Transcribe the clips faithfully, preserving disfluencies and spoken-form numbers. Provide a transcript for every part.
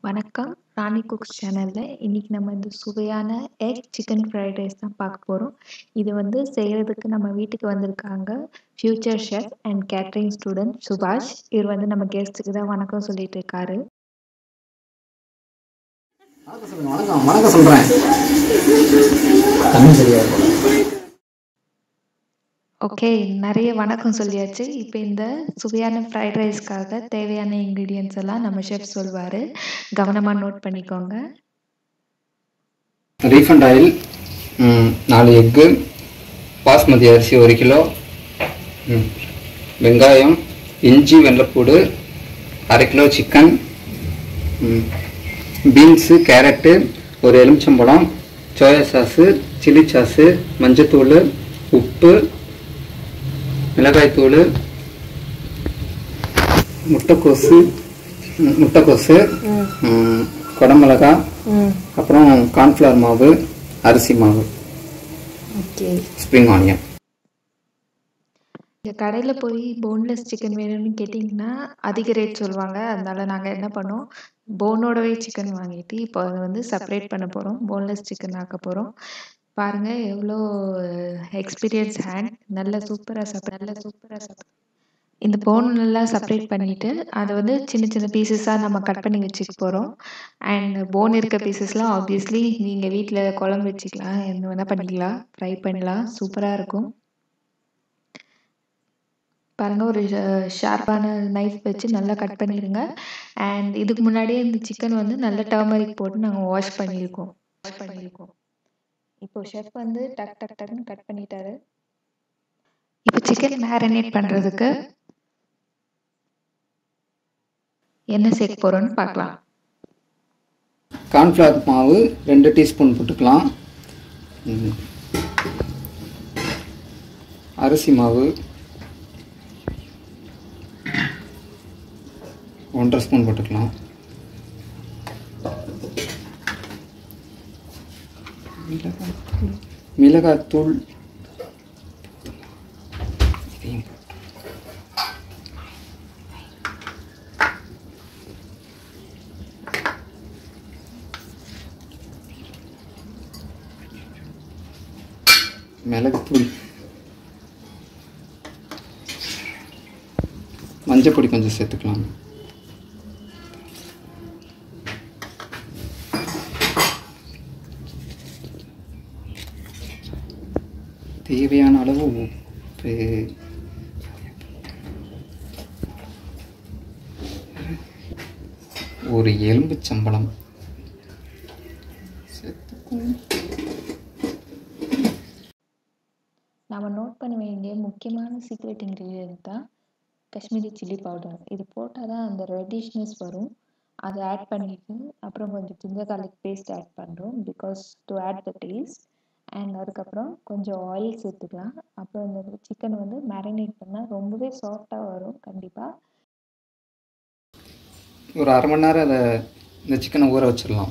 வணக்கம். ராணி குக்ஸ் சேனல்ல இன்னைக்கு நம்ம இந்த சுவையான எக் சிக்கன் ஃப்ரைட் ரைஸ் தான் பார்க்க போறோம். இது வந்து செய்யறதுக்கு நம்ம வீட்டுக்கு வந்திருக்காங்க future chef and catering student சுபாஷ். இவர் வந்து நம்ம கெஸ்ட்டுக்கு தான் வணக்கம் சொல்லிட்டு இருக்காரு. வணக்கம் சொல்லுங்க. வணக்கம் வணக்கம் சொல்றேன். தமிழ் தெரியாது போல. ஓகே, நிறைய வணக்கம் சொல்லியாச்சு. இப்போ இந்த சுவையான ஃப்ரைட் ரைஸ்க்காக தேவையான இன்க்ரீடியன்ஸ் எல்லாம் நம்ம ஷெஃப் சொல்வார். கவனமாக நோட் பண்ணிக்கோங்க. ரீஃபண்ட் ஆயில் நாலு எக்கு, பாஸ்மதி அரிசி ஒரு கிலோ, வெங்காயம், இஞ்சி, வெள்ளைப்பூடு, அரை கிலோ சிக்கன், பீன்ஸு, கேரட்டு, ஒரு எலுமிச்சம்பழம், சோயா சாஸு, சில்லி சாஸு, மஞ்சத்தூள், உப்பு, மிளகாய்த்தூள், முட்டைக்கோசு முட்டைக்கோசு குடமிளகா, அப்புறம் கார்ன்ஃப்ளவர் மாவு, அரிசி மாவு, ஸ்ப்ரிங் ஆனியன். இங்கே கடையில் போய் போன்லெஸ் சிக்கன் வேணும்னு கேட்டிங்கன்னா அதிக ரேட் சொல்லுவாங்க. அதனால நாங்கள் என்ன பண்ணோம், போனோடவே சிக்கன் வாங்கிட்டு இப்போ அதை வந்து செப்பரேட் பண்ண போகிறோம். போன்லெஸ் சிக்கன் ஆக்க போகிறோம். பாருங்கள் எவ்வளோ எக்ஸ்பீரியன்ஸ் ஹேண்ட். நல்ல சூப்பராக சப் நல்ல சூப்பராக சப் இந்த போன் நல்லா செப்பரேட் பண்ணிவிட்டு அதை வந்து சின்ன சின்ன பீசஸாக நம்ம கட் பண்ணி வச்சுக்க போகிறோம். அண்ட் போன் இருக்க பீசஸ்லாம் ஆப்வியஸ்லி நீங்கள் வீட்டில் குழம்பு வச்சுக்கலாம், என்ன வேணால் பண்ணிக்கலாம், ஃப்ரை பண்ணலாம், சூப்பராக இருக்கும். பாருங்கள், ஒரு ஷார்ப்பான நைஃப் வச்சு நல்லா கட் பண்ணிடுங்க. அண்ட் இதுக்கு முன்னாடியே இந்த சிக்கன் வந்து நல்ல டர்மரிக் போட்டு நாங்கள் வாஷ் பண்ணியிருக்கோம் வாஷ் பண்ணியிருக்கோம் இப்போ ஷெஃப் வந்து டக் டக் டக்னு கட் பண்ணிட்டாரு. இப்போ சிக்கன் மேரினேட் பண்ணுறதுக்கு என்ன சேர்க்க போகிறோன்னு பார்க்கலாம். கார்ன்ஃப்ளவர் மாவு ரெண்டு டீஸ்பூன் போட்டுக்கலாம். அரிசி மாவு ஒன்றரை ஸ்பூன் போட்டுக்கலாம். மிளகாய்த்தூள் மிளகுத்தூள், மஞ்சள் பொடி கொஞ்சம் சேர்த்துக்கலாம். தேவையான அளவு உப்பு, ஒரு எலும்புச்சம்பழம் நம்ம நோட் பண்ண வேண்டிய முக்கியமான சீக்ரெட் இன்க்ரீடியன்ட் தான் காஷ்மீரி சில்லி பவுடர். இது போட்டால் தான் அந்த ரெட்டிஷ்னஸ் வரும். அதை ஆட் பண்ணிவிட்டு அப்புறம் கொஞ்சம் ஜிஞ்சர் கார்லிக் பேஸ்ட் ஆட் பண்ணுறோம் because to add the taste. And அதுக்கப்புறம் கொஞ்சம் ஆயில் சேர்த்துக்கலாம். அப்புறம் இந்த சிக்கன் வந்து மேரினேட் பண்ணால் ரொம்பவே சாஃப்டாக வரும். கண்டிப்பாக ஒரு அரை மணி நேரம் அதை இந்த சிக்கனை ஊற வச்சிடலாம்.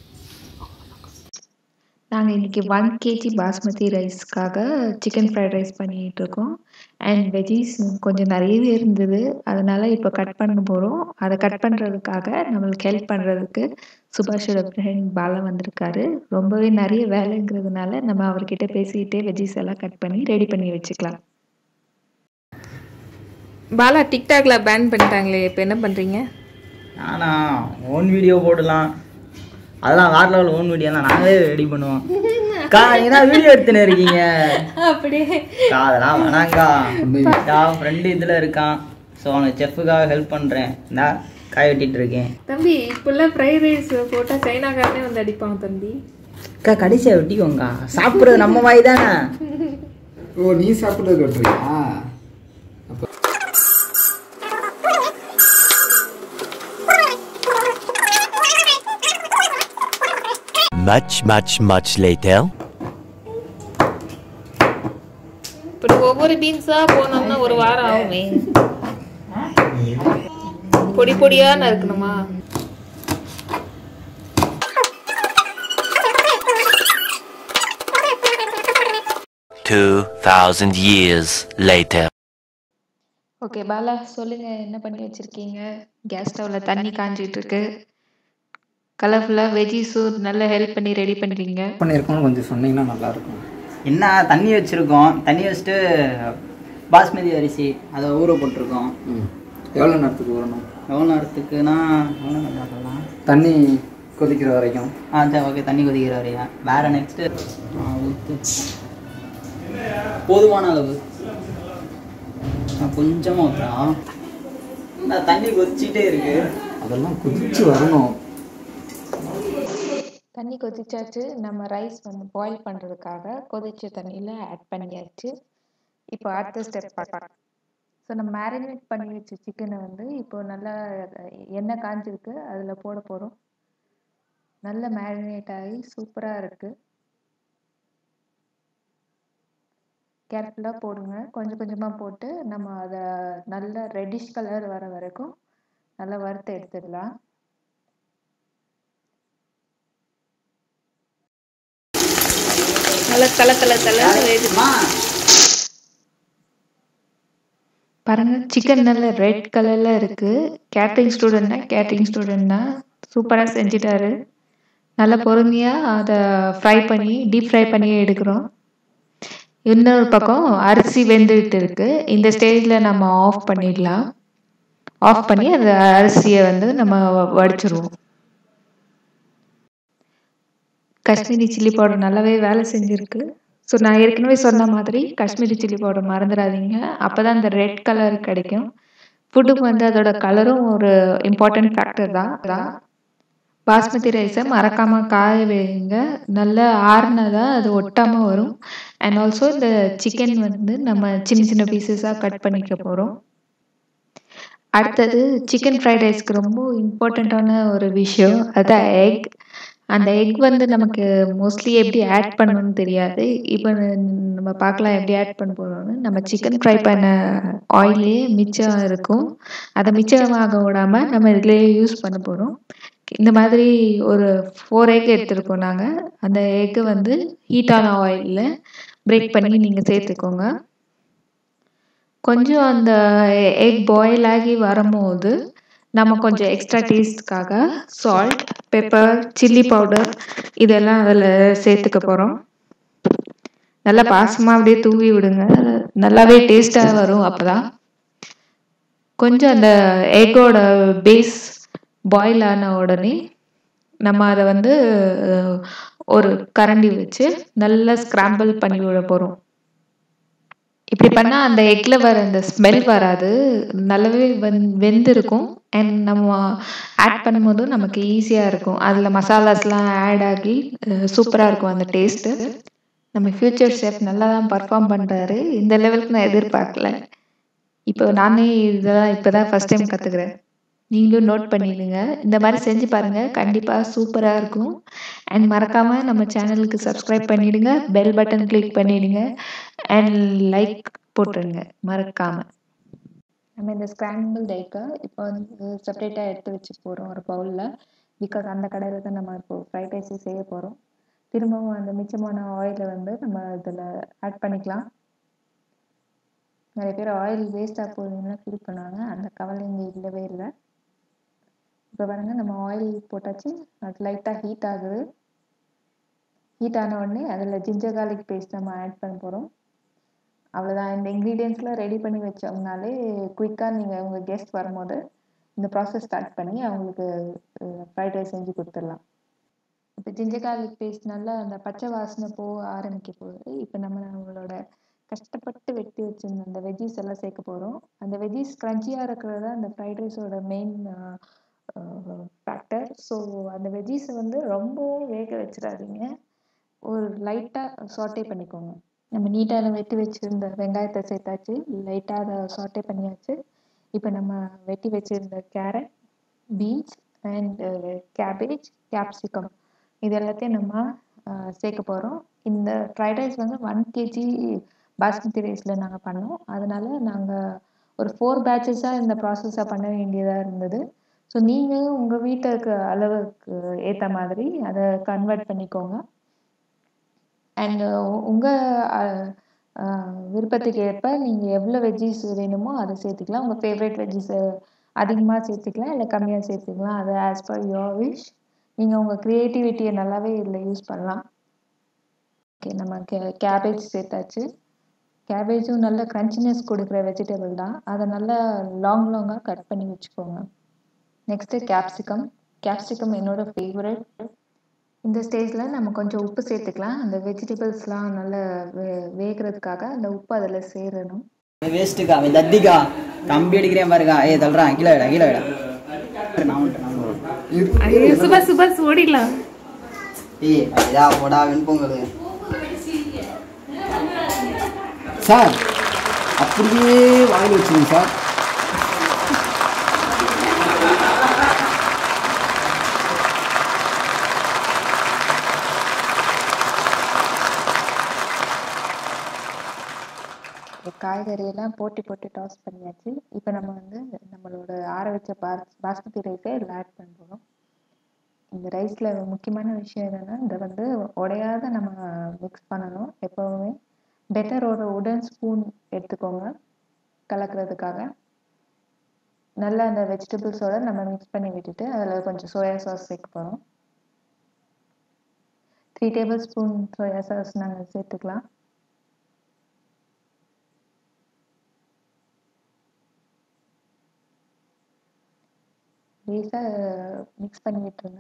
நாங்கள் இன்றைக்கி ஒன் கேஜி பாஸ்மதி ரைஸ்க்காக சிக்கன் ஃப்ரைட் ரைஸ் பண்ணிகிட்ருக்கோம். அண்ட் வெஜ்ஜீஸ் கொஞ்சம் நிறையவே இருந்தது, அதனால் இப்போ கட் பண்ண போகிறோம். அதை கட் பண்ணுறதுக்காக நம்மளுக்கு ஹெல்ப் பண்ணுறதுக்கு சுபாஷோட ஃப்ரெண்ட் பாலா வந்திருக்காரு. ரொம்பவே நிறைய வேலைங்கிறதுனால நம்ம அவர்கிட்ட பேசிக்கிட்டே வெஜ்ஜீஸ் எல்லாம் கட் பண்ணி ரெடி பண்ணி வச்சுக்கலாம். பாலா, டிக்டாக்ல பேன் பண்ணிட்டாங்களே, இப்போ என்ன பண்ணுறீங்க? நானா ஓன் வீடியோ போடலாம், அதெல்லாம் வேற லெவல். ஓன் வீடியோலாம் நாங்களே ரெடி பண்ணுவோம். கா நீங்க வீடியோ எடுத்துன்னு இருக்கீங்க அப்படியே அதெல்லாம் வேணாங்கா. நான் ஃப்ரெண்டு இதில் இருக்கான், ஸோ அவனுக்கு செஃப்புக்காக ஹெல்ப் பண்ணுறேன். நான் காய வெட்டிட்டு இருக்கேன். தம்பி, இப்பெல்லாம் ஃப்ரைட் ரைஸ் போட்டால் சைனாக்காரனே வந்து அடிப்பாங்க தம்பி. அக்கா கடைசியாக வெட்டிக்கோங்க, சாப்பிட்றது நம்ம வாய் தானே. ஓ, நீ சாப்பிட்றது வெட்டுறியா? Much, much, much later. இப்படி ஒவ்வொரு பீன்ஸா போனோம்னா ஒரு வாரம் ஆகுமே. பொடி பொடியா நறுக்கணுமா? Two thousand years later. Okay Bala, சொல்லுங்க என்ன பண்ணி வச்சிருக்கீங்க? கேஸ் ஸ்டவ்ல தண்ணி காஞ்சிட்டு இருக்கு. கலர்ஃபுல்லாக வெஜ்ஜீஸும் நல்லா ஹெல்ப் பண்ணி ரெடி பண்ணுறீங்க. பண்ணியிருக்கோம்னு கொஞ்சம் சொன்னீங்கன்னா நல்லாயிருக்கும். என்ன தண்ணி வச்சுருக்கோம், தண்ணி வச்சுட்டு பாஸ்மதி அரிசி அதை ஊற போட்டிருக்கோம். ம் எவ்வளோ நேரத்துக்கு ஊறணும்? எவ்வளோ நேரத்துக்குன்னா எவ்வளோ நேரம் பார்க்கலாம், தண்ணி கொதிக்கிற வரைக்கும். ஆ சரி ஓகே, தண்ணி கொதிக்கிற வரையா. வேறு நெக்ஸ்ட்டு ஊற்று போதுமான அளவு கொஞ்சமாக ஊற்றுறோம். நான் தண்ணி கொதிச்சிட்டே இருக்கு, அதெல்லாம் கொதிச்சு வரணும். தண்ணி கொதிச்சாச்சு. நம்ம ரைஸ் வந்து பாயில் பண்ணுறதுக்காக கொதிச்ச தண்ணியில் ஆட் பண்ணியாச்சு. இப்போ அடுத்த ஸ்டெப் பார்க்கலாம். ஸோ நம்ம மேரினேட் பண்ணி வச்ச சிக்கனை வந்து இப்போ நல்லா எண்ணெய் காஞ்சிருக்கு, அதில் போட போகிறோம். நல்ல மேரினேட் ஆகி சூப்பராக இருக்குது. கேர்ஃபுல்லாக போடுங்க, கொஞ்சம் கொஞ்சமாக போட்டு நம்ம அதை நல்ல ரெட்டிஷ் கலர் வர வரைக்கும் நல்லா வறுத்து எடுத்துடலாம். நல்லா தலை தலை தலை வேகுமா பாருங்க, சிக்கன் நல்ல ரெட் கலர்ல இருக்கு. கேட்டரிங் ஸ்டூடெண்ட்னா கேட்டரிங் ஸ்டூடெண்ட்னா சூப்பராக செஞ்சிட்டாரு. நல்லா பொறுமையாக அதை ஃப்ரை பண்ணி டீப் ஃப்ரை பண்ணி எடுக்கிறோம். இன்னொரு பக்கம் அரிசி வெந்துட்டு இருக்கு. இந்த ஸ்டேஜில் நம்ம ஆஃப் பண்ணிடலாம். ஆஃப் பண்ணி அந்த அரிசியை வந்து நம்ம வடிச்சிருவோம். காஷ்மீரி சில்லி பவுடர் நல்லாவே வேலை செஞ்சுருக்கு. ஸோ நான் ஏற்கனவே சொன்ன மாதிரி காஷ்மீரி சில்லி பவுடர் மறந்துடாதீங்க, அப்போ தான் அந்த ரெட் கலர் கிடைக்கும். ஃபுட்டுக்கு வந்து அதோட கலரும் ஒரு இம்பார்ட்டன்ட் ஃபேக்டர் தான். பாஸ்மதி ரைஸை மறக்காமல் காய வைங்க, நல்லா ஆறுனதான் அது ஒட்டாமல் வரும். அண்ட் ஆல்சோ இந்த சிக்கன் வந்து நம்ம சின்ன சின்ன பீசஸாக கட் பண்ணிக்க போகிறோம். அடுத்தது சிக்கன் ஃப்ரைட் ரைஸ்க்கு ரொம்ப இம்பார்ட்டண்ட்டான ஒரு விஷயம், அதுதான் எக். அந்த எக் வந்து நமக்கு மோஸ்ட்லி எப்படி ஆட் பண்ணணும்னு தெரியாது. இப்போ நம்ம பார்க்கலாம் எப்படி ஆட் பண்ண போகிறோம்னு. நம்ம சிக்கன் ஃப்ரை பண்ண ஆயிலே மிச்சம் இருக்கும், அதை மிச்சமாக விடாமல் நம்ம இதுலேயே யூஸ் பண்ண போகிறோம். இந்த மாதிரி ஒரு ஃபோர் எக் எடுத்துருக்கோம் நாங்கள். அந்த எக்கை வந்து ஹீட்டான ஆயிலில் பிரேக் பண்ணி நீங்கள் சேர்த்துக்கோங்க. கொஞ்சம் அந்த எக் பாயில் ஆகி வரும்போது நம்ம கொஞ்சம் எக்ஸ்ட்ரா டேஸ்ட்காக சால்ட், பெப்பர், சில்லி பவுடர் இதெல்லாம் அதில் சேர்த்துக்க போகிறோம். நல்லா பாசமாக அப்படியே தூவி விடுங்க, நல்லாவே டேஸ்ட்டாக வரும். அப்போ தான் கொஞ்சம் அந்த எக்கோட பேஸ் பாயில் ஆன உடனே நம்ம அதை வந்து ஒரு கரண்டி வச்சு நல்லா ஸ்க்ராம்பிள் பண்ணி விட போகிறோம். இப்படி பண்ணால் அந்த எக்கில் வர அந்த ஸ்மெல் வராது, நல்லாவே வெந் வெந்திருக்கும். அண்ட் நம்ம ஆட் பண்ணும்போதும் நமக்கு ஈஸியாக இருக்கும். அதில் மசாலாஸ்லாம் ஆட் ஆகி சூப்பராக இருக்கும் அந்த டேஸ்ட்டு. நம்ம ஃப்யூச்சர் ஷெஃப் நல்லா தான் பர்ஃபார்ம் பண்ணுறாரு. இந்த லெவலுக்கு நான் எதிர்பார்க்கல. இப்போ நானே இதெல்லாம் இப்போ தான் ஃபஸ்ட் டைம் கற்றுக்குறேன். நீங்களும் நோட் பண்ணிடுங்க, இந்த மாதிரி செஞ்சு பாருங்கள், கண்டிப்பாக சூப்பராக இருக்கும். அண்ட் மறக்காமல் நம்ம சேனலுக்கு சப்ஸ்கிரைப் பண்ணிவிடுங்க, பெல் பட்டன் கிளிக் பண்ணிவிடுங்க, அண்ட் லைக் போட்டுருங்க மறக்காமல். நம்ம இந்த ஸ்க்ராம்பிள் எக்கை இப்போ வந்து செப்பரேட்டாக எடுத்து வச்சு போகிறோம் ஒரு பவுலில். பிகாஸ் அந்த கடையில் தான் நம்ம இப்போ ஃப்ரைட் ரைஸை செய்ய போகிறோம். திரும்பவும் அந்த மிச்சமான ஆயிலை வந்து நம்ம இதில் ஆட் பண்ணிக்கலாம். நிறைய பேர் ஆயில் வேஸ்ட்டாக போகுதுன்னா ஃபீல் பண்ணுவாங்க, அந்த கவலை இங்கே இல்லவே இல்லை. இப்போ பாருங்க, நம்ம ஆயில் போட்டாச்சு, அது லைட்டாக ஹீட் ஆகுது. ஹீட் ஆன உடனே அதில் ஜிஞ்சர் கார்லிக் பேஸ்ட் நம்ம ஆட் பண்ண போகிறோம். அவ்வளோதான். இந்த இன்க்ரீடியன்ட்ஸ்லாம் ரெடி பண்ணி வச்சோம்னாலே குயிக்காக நீங்கள் உங்கள் கெஸ்ட் வரும்போது இந்த ப்ராசஸ் ஸ்டார்ட் பண்ணி அவங்களுக்கு ஃப்ரைட் ரைஸ் செஞ்சு கொடுத்துடலாம். இப்போ ஜிஞ்சர் கார்லிக் பேஸ்ட் நல்லா அந்த பச்சை வாசனை போக ஆரம்பிக்க போகுது. இப்போ நம்ம நம்மளோட கஷ்டப்பட்டு வெட்டி வச்சுருந்த அந்த வெஜ்ஜீஸ் எல்லாம் சேர்க்க போகிறோம். அந்த வெஜ்ஜீஸ் க்ரன்ச்சியாக இருக்கிறது தான் அந்த ஃப்ரைட் ரைஸோட மெயின் ஃபேக்டர். ஸோ அந்த வெஜ்ஜீஸை வந்து ரொம்பவும் வேக வச்சிடாதீங்க, ஒரு லைட்டாக சாட்டே பண்ணிக்கோங்க. நம்ம நீட்டாக வெட்டி வச்சுருந்த வெங்காயத்தை சேர்த்தாச்சு, லைட்டாக அதை சாட்டே பண்ணியாச்சு. இப்போ நம்ம வெட்டி வச்சுருந்த carrot, beans and cabbage, capsicum இது எல்லாத்தையும் நம்ம சேர்க்க போகிறோம். இந்த ஃப்ரைட் ரைஸ் வந்து ஒன் கேஜி பாஸ்மதி ரைஸில் நாங்கள் பண்ணோம், அதனால் நாங்கள் ஒரு ஃபோர் பேட்சஸாக இந்த ப்ராசஸை பண்ண வேண்டியதாக இருந்தது. ஸோ நீங்கள் உங்கள் வீட்டுக்கு அளவுக்கு ஏற்ற மாதிரி அதை கன்வெர்ட் பண்ணிக்கோங்க. அண்ட் உங்கள் விருப்பத்துக்கு ஏற்ப நீங்கள் எவ்வளோ வெஜ்ஜீஸ் வேணுமோ அதை சேர்த்துக்கலாம். உங்கள் ஃபேவரட் வெஜ்ஜீஸை அதிகமாக சேர்த்துக்கலாம் இல்லை கம்மியாக சேர்த்துக்கலாம், அது ஆஸ் பர் யோர் விஷ். நீங்கள் உங்கள் க்ரியேட்டிவிட்டியை நல்லாவே இதில் யூஸ் பண்ணலாம். ஓகே, நம்ம கே கேபேஜ் சேர்த்தாச்சு. கேபேஜும் நல்ல க்ரன்ச்சினஸ் கொடுக்குற வெஜிடபிள் தான். அதை நல்லா லாங் லாங்காக கட் பண்ணி வச்சுக்கோங்க. Next capsicum. கேப்சிகம் என்னோட ஃபேவரட். இந்த ஸ்டேஜில் நம்ம கொஞ்சம் உப்பு சேர்த்துக்கலாம். அந்த வெஜிடபிள்ஸ்லாம் நல்லா வே வேகிறதுக்காக அந்த உப்பு அதில் சேரணும். வேஸ்ட்டுக்கா அவன் தத்திக்கா கம்பி அடிக்கிறேன் பாருக்கா. ஏ தள்ளுறான் கீழே விடா கீழே விடா. நான் வந்துட்டேன். ஐயோ சுபாஷ் சுபாஷ் ஓடிடலாம். ஏய் இதா போடா வெண்பொங்கல். சார் அப்படியே வாயில் வச்சுருங்க சார். காய்கறியெல்லாம் போட்டு போட்டு டாஸ் பண்ணியாச்சு. இப்போ நம்ம வந்து நம்மளோட ஆற வச்ச பாஸ் பாஸ்மதி ரைஸை இதில் ஆட் பண்ணுறோம். இந்த ரைஸில் முக்கியமான விஷயம் என்னென்னா, இதை வந்து உடையாத நம்ம மிக்ஸ் பண்ணணும். எப்போவுமே பெட்டர் ஒரு உடன் ஸ்பூன் எடுத்துக்கோங்க கலக்கிறதுக்காக. நல்லா அந்த வெஜிடபிள்ஸோட நம்ம மிக்ஸ் பண்ணி விட்டுட்டு அதில் கொஞ்சம் சோயா சாஸ் சேர்க்க போகிறோம். Three tablespoon soya sauce நாங்கள் சேர்த்துக்கலாம். லேசாக மிக்ஸ் பண்ணி விட்டுருங்க.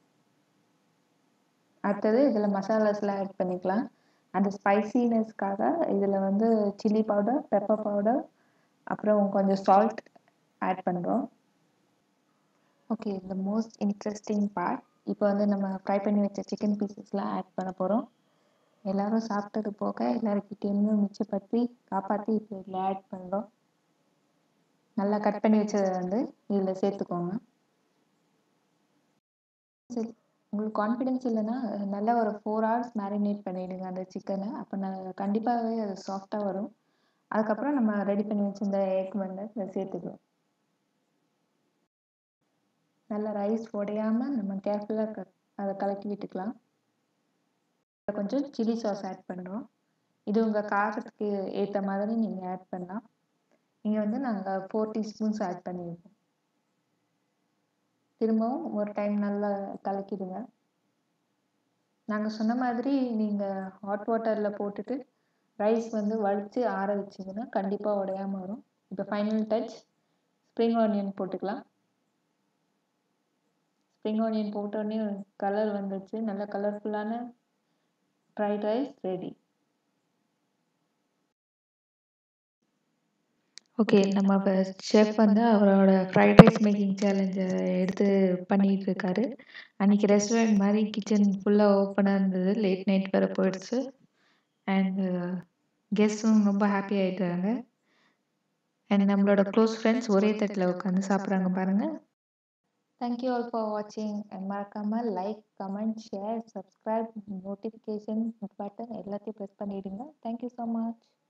அடுத்தது இதில் மசாலாஸ்லாம் ஆட் பண்ணிக்கலாம். அந்த ஸ்பைசினஸ்க்காக இதில் வந்து சில்லி பவுடர், பெப்பர் பவுடர், அப்புறம் கொஞ்சம் சால்ட் ஆட் பண்ணுறோம். ஓகே, இந்த மோஸ்ட் இன்ட்ரெஸ்டிங் பார்ட். இப்போ வந்து நம்ம ஃப்ரை பண்ணி வச்ச சிக்கன் பீசஸ்லாம் ஆட் பண்ண போகிறோம். எல்லோரும் சாப்பிட்டது போக எல்லாருக்கிட்டேருந்து மிச்சப்படுத்தி காப்பாற்றி இப்போ இதில் ஆட் பண்ணுறோம். நல்லா கட் பண்ணி வச்சதை வந்து இதில் சேர்த்துக்கோங்க. சரி, உங்களுக்கு கான்ஃபிடென்ஸ் இல்லைன்னா நல்லா ஒரு ஃபோர் ஹவர்ஸ் மேரினேட் பண்ணிவிடுங்க அந்த சிக்கனை. அப்போ நான் கண்டிப்பாகவே அது சாஃப்டாக வரும். அதுக்கப்புறம் நம்ம ரெடி பண்ணி வச்சுருந்த எக் வந்து அதை சேர்த்துக்கலாம். நல்லா ரைஸ் உடையாமல் நம்ம கேர்ஃபுல்லாக க அதை கலக்கி விட்டுக்கலாம். கொஞ்சம் சில்லி சாஸ் ஆட் பண்ணுறோம். இது உங்கள் காரத்துக்கு ஏற்ற மாதிரி நீங்கள் ஆட் பண்ணலாம். இங்கே வந்து நாங்கள் ஃபோர் டீஸ்பூன்ஸ் ஆட் பண்ணியிருக்கோம். திரும்பவும் ஒரு டைம் நல்லா கலக்கிடுங்க. நாங்கள் சொன்ன மாதிரி நீங்கள் ஹாட் வாட்டரில் போட்டுட்டு ரைஸ் வந்து வடித்து ஆற வச்சிங்கன்னா கண்டிப்பாக உடையாமல் வரும். இப்போ ஃபைனல் டச் ஸ்ப்ரிங் ஆனியன் போட்டுக்கலாம். ஸ்ப்ரிங் ஆனியன் போட்டோடனே கலர் வந்துச்சு. நல்ல கலர்ஃபுல்லான ஃப்ரைட் ரைஸ் ரெடி. ஓகே, நம்ம இப்போ செஃப் வந்து அவரோட ஃப்ரைட் ரைஸ் மேக்கிங் சேலஞ்சை எடுத்து பண்ணிகிட்டு இருக்காரு. அன்றைக்கி ரெஸ்டாரண்ட் மாதிரி கிச்சன் ஃபுல்லாக ஓப்பனாக இருந்தது. லேட் நைட் வேறு போயிடுச்சு. அண்டு கெஸ்ட்டும் ரொம்ப ஹாப்பி ஆகிட்டாங்க. அண்ட் நம்மளோட க்ளோஸ் ஃப்ரெண்ட்ஸ் ஒரே தட்டில் உட்காந்து சாப்பிட்றாங்க பாருங்கள். தேங்க்யூ ஆல் ஃபார் வாட்சிங். அண்ட் மறக்காமல் like, comment, share, subscribe, notification button எல்லாத்தையும் ப்ரெஸ் பண்ணிவிடுங்க. Thank you so much.